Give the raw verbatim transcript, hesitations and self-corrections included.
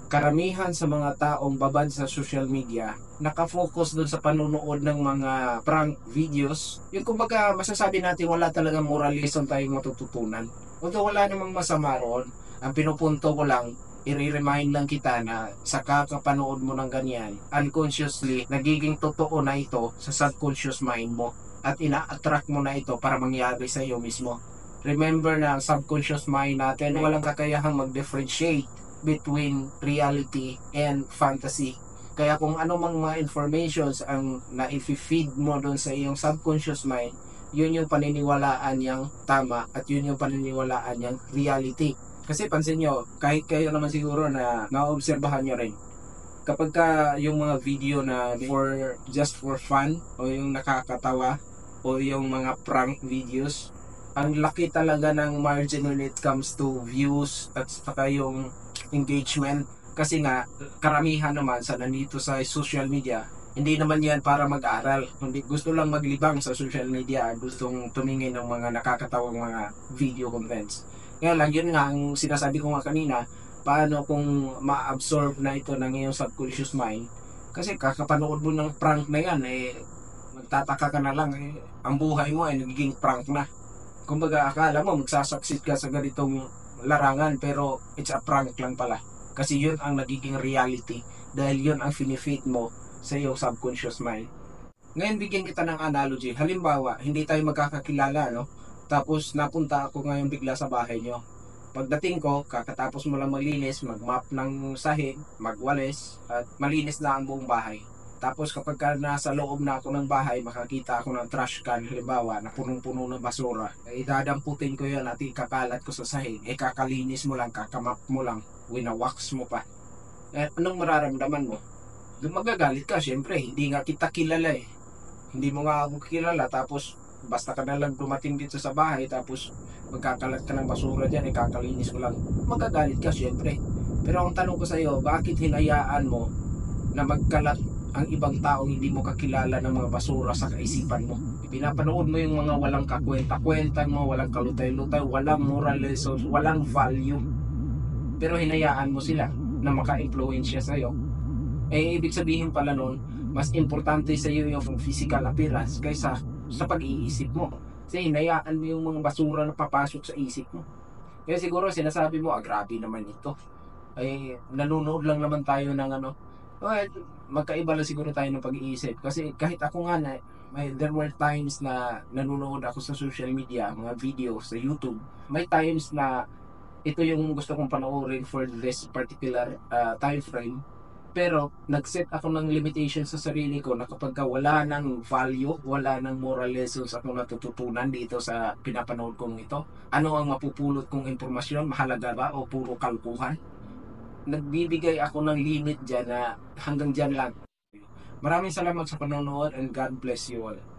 karamihan sa mga taong babad sa social media nakafocus dun sa panonood ng mga prank videos. Yung kumbaga masasabi natin wala talagang moral lesson tayong matututunan. Although wala namang masama roon, ang pinupunto ko lang, i-remind lang kita na sa kakapanood mo ng ganyan, unconsciously, nagiging totoo na ito sa subconscious mind mo at ina-attract mo na ito para mangyari sa iyo mismo. Remember na ang subconscious mind natin walang kakayahang mag-differentiate between reality and fantasy. Kaya kung ano mang mga informations ang na-feed mo doon sa iyong subconscious mind, yun yung paniniwalaan niyang tama at yun yung paniniwalaan niyang reality. Kasi pansin nyo, kahit kayo naman siguro na naobserbahan nyo rin, kapag ka yung mga video na for just for fun o yung nakakatawa o yung mga prank videos, ang laki talaga ng margin when it comes to views at saka yung engagement. Kasi nga karamihan naman sa nandito sa social media, hindi naman yan para mag-aral, hindi gusto lang maglibang sa social media, gustong tumingin ng mga nakakatawang mga video contents. Kaya lang yun nga ang sinasabi ko nga kanina, paano kung ma-absorb na ito ng iyong subconscious mind, kasi kakapanood mo ng prank na yan eh, magtataka ka na lang eh, ang buhay mo ay nagiging prank na. Kumbaga akala mo magsasucceed ka sa ganitong larangan pero it's a prank lang pala. Kasi yun ang nagiging reality dahil yun ang finifeed mo sa iyong subconscious mind. Ngayon bigyan kita ng analogy. Halimbawa, hindi tayo magkakakilala, no? Tapos napunta ako ngayon bigla sa bahay nyo. Pagdating ko, kakatapos mo lang maglinis, mag-mop ng sahig, magwalis, at malinis na ang buong bahay. Tapos kapag ka nasa loob na ako ng bahay, makakita ako ng trash can, halimbawa, na punong-puno ng basura. Eh, idadamputin ko yan at ikakalat ko sa sahig. Eh, kakalinis mo lang, kakamap mo lang, winawax mo pa. Eh, anong mararamdaman mo? Magagalit ka, syempre, hindi nga kita kilala eh. Hindi mo nga ako kilala, tapos basta ka na lang dumating dito sa bahay, tapos magkakalat ka ng basura dyan, eh, kakalinis mo lang. Magagalit ka, syempre. Pero ang tanong ko sa iyo, bakit hinayaan mo na magkalat ang ibang taong hindi mo kakilala ng mga basura sa kaisipan mo? Pinapanood mo yung mga walang kakwenta-kwenta mo, walang kalutay-lutay, walang moral lessons, walang value. Pero hinayaan mo sila na maka-influensya sa'yo. Eh, ibig sabihin pala nun, mas importante sa iyo yung physical appearance kaysa sa pag-iisip mo. Kasi hinayaan mo yung mga basura na papasok sa isip mo. Kaya siguro sinasabi mo, ah, grabe naman ito. Ay, nanonood lang naman tayo ng ano. Well, magkaiba lang siguro tayo ng pag-iisip. Kasi kahit ako nga na, may, there were times na nanonood ako sa social media, mga videos sa YouTube. May times na ito yung gusto kong panoorin for this particular uh, time frame. Pero nag-set ako ng limitation sa sarili ko na kapag wala ng value, wala ng moral lessons ako natututunan dito sa pinapanood kong ito, ano ang mapupulot kong impormasyon, mahalaga ba o puro kalkuhan? Nagbibigay ako ng limit dyan na hanggang dyan lang. Maraming salamat sa panonood and God bless you all.